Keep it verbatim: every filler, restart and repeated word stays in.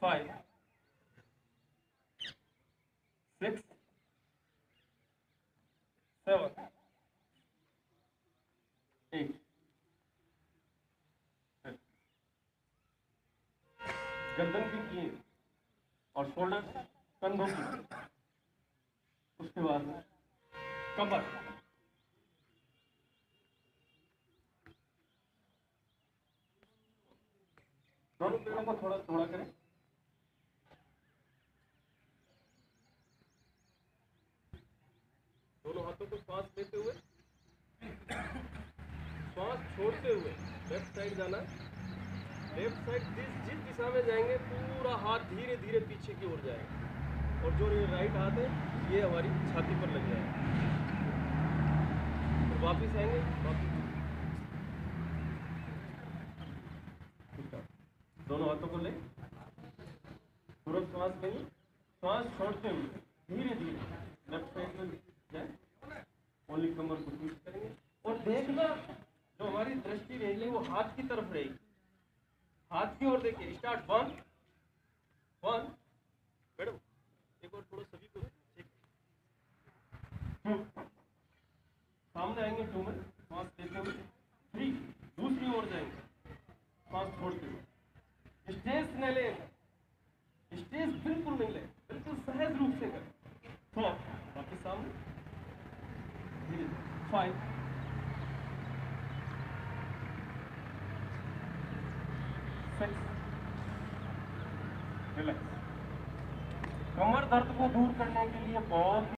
Five, six, seven, eight. गर्दन की किए और शोल्डर कंधों की, उसके बाद कमर, दोनों पैरों को थोड़ा थोड़ा करें। दोनों हाथों को श्वास लेते हुए, श्वास छोड़ते हुए लेफ्ट साइड जाना। लेफ्ट साइड जिस जिस दिशा में जाएंगे पूरा हाथ धीरे धीरे पीछे की ओर जाएगा और जो ये राइट हाथ है ये हमारी छाती पर लग जाएगा। तो वापिस आएंगे, वापिस दोनों हाथों को ले, तुरंत श्वास लेंगे, श्वास छोड़ते हुए धीरे धीरे लेफ्ट साइड में जाए, ओनली कमर को ट्विस्ट करेंगे और देखना जो हमारी दृष्टि रहेगी वो हाथ की तरफ रहेगी। हाथ की ओर देखिए। स्टार्ट। वन वन मैडम एक और थोड़ा सभी को टू, सामने आएंगे टू में श्वास लेते हुए, थ्री, दूसरी ओर जाएंगे श्वास छोड़ते हुए, स्टेज न ले, स्टेज बिल्कुल नहीं ले, बिल्कुल सहज रूप से करें। फोर, वापस सामने, धीरे धीरे, फाइव, सिक्स, रिलैक्स। कमर दर्द को दूर करने के लिए बहुत